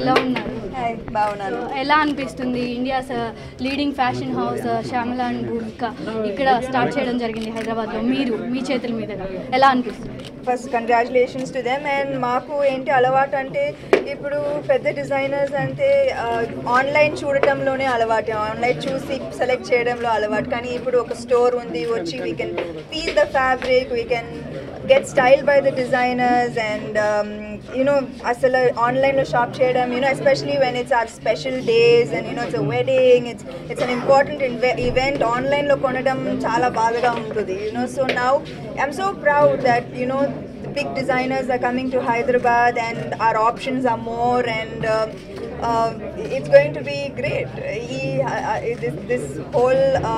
ఎలా ఉన్నారు? హాయ్, బాగున్నాను. ఎలా అనిపిస్తుంది India's leading fashion house Shyamal and Bhumika ఇక్కడ స్టార్ట్ చేయడం జరిగింది హైదరాబాద్లో, మీరు మీ చేతుల మీదుగా ఎలా అనిపిస్తుంది? First congratulations to them. And మాకు ఏంటి అలవాటు అంటే ఇప్పుడు పెద్ద డిజైనర్స్ అంటే ఆన్లైన్ చూడటంలోనే అలవాటు, ఆన్లైన్ చూసి సెలెక్ట్ చేయడంలో అలవాటు. కానీ ఇప్పుడు ఒక స్టోర్ ఉంది, వచ్చి we can feel the fabric, we can get styled by the designers, and asala online lo shop cheyadam, especially when it's our special days and it's a wedding, it's an important event. Online lo konadam chaala baadaga untudi, so now I'm so proud that the big designers are coming to Hyderabad and our options are more, and it's going to be great. This whole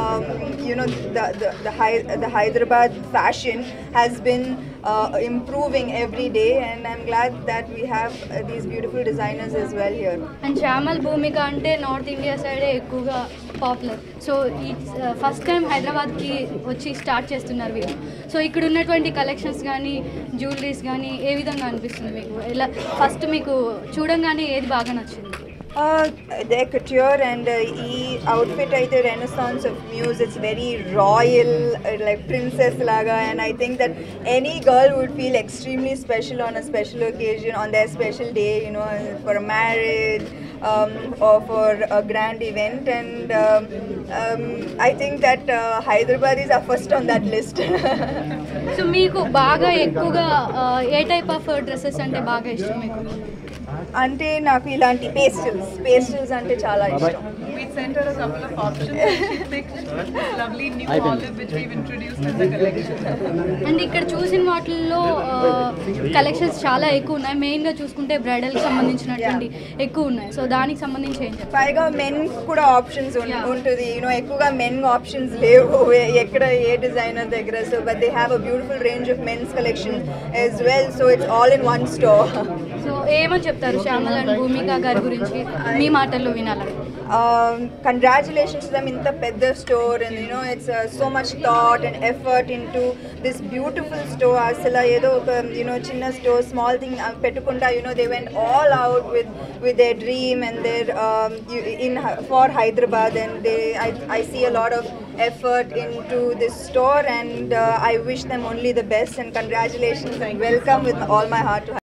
the Hyderabad fashion has been improving every day, and I'm glad that we have these beautiful designers as well here. And Shyamal Bhumika ante North India side ఎక్కువగా popular. So ఈ first time హైదరాబాద్కి వచ్చి start చేస్తున్నారు వీళ్ళు. So ఇక్కడ ఉన్నటువంటి collections కానీ jewelleries కానీ ఏ విధంగా అనిపిస్తుంది మీకు? ఎలా ఫస్ట్ మీకు చూడంగానే ఏది బాగా నచ్చింది? The couture and outfit aithe renaissance of muse. It's very royal, like princess laga, and I think that any girl would feel extremely special on a special occasion, on their special day, for a marriage or for a grand event. And I think that Hyderabad is first on that list. So meeku baga ekkuga ఏ type of dresses అంటే బాగా ఇష్టం మీకు? అంటే నాకు ఇలాంటి pastels అంటే చాలా ఇష్టం. We sent her a couple of options and she picked this lovely new olive which we've introduced in the collection. And ఇక్కడ చూసిన వాటిల్లో కలెక్షన్స్ చాలా ఎక్కువ ఉన్నాయి. మెయిన్గా చూసుకుంటే బ్రైడల్కి సంబంధించినటువంటి ఎక్కువ ఉన్నాయి. సో దానికి సంబంధించి ఏం చెప్తారు? పైగా మెన్ కూడా ఆప్షన్స్ ఉంటుంది, ఎక్కువగా మెన్ ఆప్షన్స్ లేవు ఎక్కడ ఏ డిజైనర్ దగ్గర. So but they have a beautiful range of men's collection as well. So it's all in one store. So ఏమని చెప్తారు శ్యామల్ అండ్ భూమిక గారి గురించి మీ మాటల్లో వినాలని? Congratulations to them. Inta pedda store, and it's so much thought and effort into this beautiful store. Asala edo oka chinna store, small thing pettukunda, they went all out with their dream and their for Hyderabad, and I see a lot of effort into this store, and I wish them only the best, and congratulations and welcome with all my heart to